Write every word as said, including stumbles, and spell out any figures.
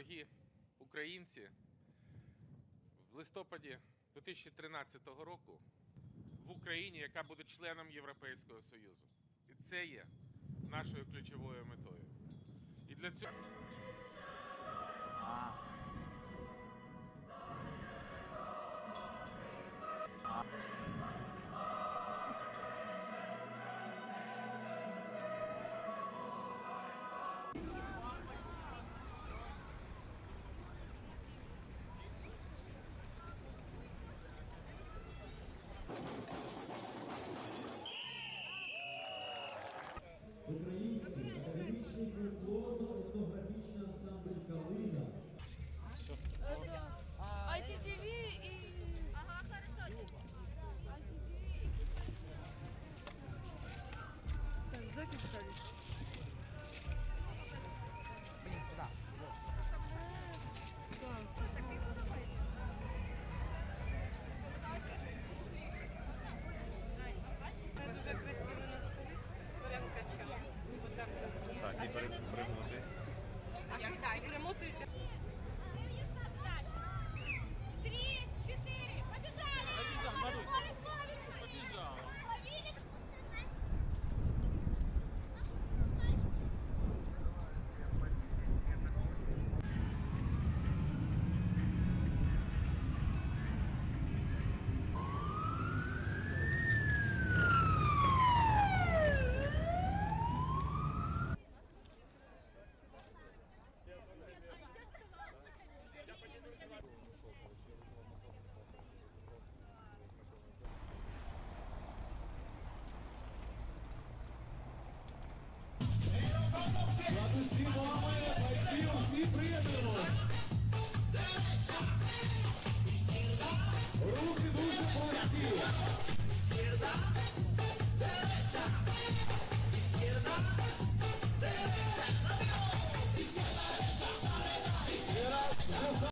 Дорогі українці, в листопаді дві тисячі тринадцятого року в Україні, яка буде членом Європейського Союзу. І це є нашою ключовою метою. І для цього... А. А. Український академічний культурно-етнографічний ансамбль «Калина». ай сі ті ві и... Ага, хорошо. ай сі ти ви. Так, знаки ставишь? Блин, куда? Так, ты подумай. Это уже красиво на столе. Прям качал. Вот так вот. Так, і перемотуй. А що далі? Перемотуйте. Три, четыре, побежали! Побежал, Марусь. Ловим, ловим! Побежала. Ловили! Всі мами, батьки, всі приєднуємо! Руки дуже прості!